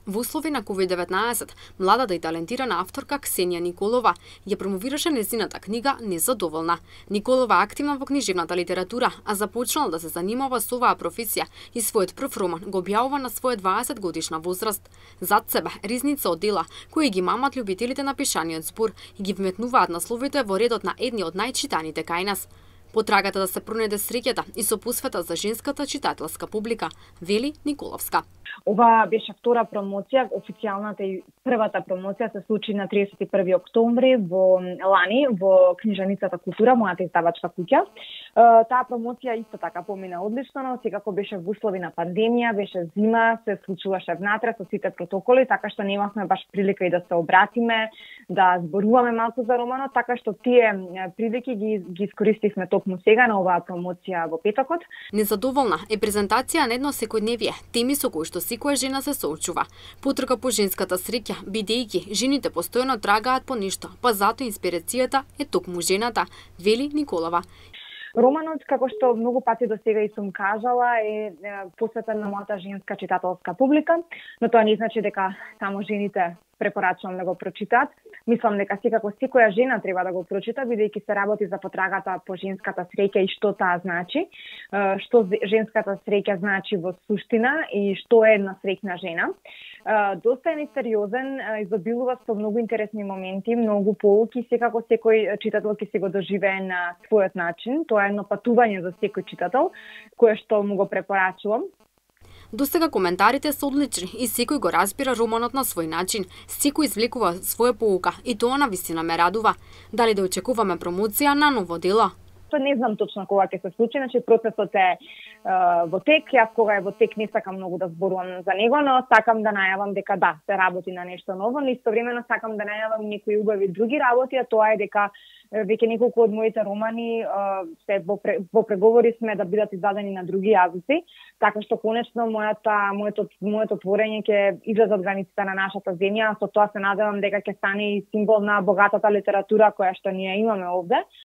Во услови на COVID-19, младата и талентирана авторка Ксенија Николова ја промовираше нејзината книга Незадоволна. Николова е активна во книжевната литература, а започнала да се занимава со оваа професија и својот прв роман го објавува на своја 20 годишна возраст. Зад себе ризница од дела кои ги мамат љубителите на пишаниот збор и ги вметнуваат насловите во редот на едни од најчитаните кај нас. Потрагата да се пронајде среќата и со посвета за женската читателска публика, вели Николовска. Ова беше втора промоција, официјалната и првата промоција се случи на 31 октомври лани во книжаницата Култура, мојата издавачка куќа. Таа промоција исто така помина одлично, но секако беше во услови на пандемија, беше зима, се случуваше внатре со сите протоколи, така што немавме баш прилика и да се обратиме, да зборуваме малку за романот, така што тие прилики ги искористивме токму сега на оваа промоција во петокот. Незадоволна е презентација на едно секојдневие, теми со кои што секоја жена се соочува. Потрага по женската среќа, бидејќи жените постојано трагаат по нешто, па затоа инспирацијата е токму жената, вели Николова. Романот, како што многу пати до сега и сум кажала, е посветен на мојата женска читателска публика, но тоа не значи дека само жените препорачувам да го прочитаат. Мислам дека секоја жена треба да го прочита, бидејќи се работи за потрагата по женската среќа и што таа значи, што женската среќа значи во суштина и што е една среќна жена. Доста е несериозен, изобилува со многу интересни моменти, многу поуки, секако секој читател ќе се го доживее на својот начин. Тоа е едно патување за секој читател, кое што му го препорачувам. Досега коментарите се одлични и секој го разбира романот на свој начин, секој извлекува своја поука и тоа навистина ме радува. Дали да очекуваме промоција на ново дело? Не знам точно кога ќе се случи, значи процесот е во тек, јас кога е во тек не сакам многу да зборувам за него, но сакам да најавам дека да, се работи на нешто ново, но истовремено сакам да најавам некои убави други работи, а тоа е дека веќе неколку од моите романи се во преговори сме да бидат издадени на други јазици, така што конечно моето творење ќе излезе од границите на нашата земја, со тоа се надевам дека ќе стане и символ на богатата литература која што ние имаме овде.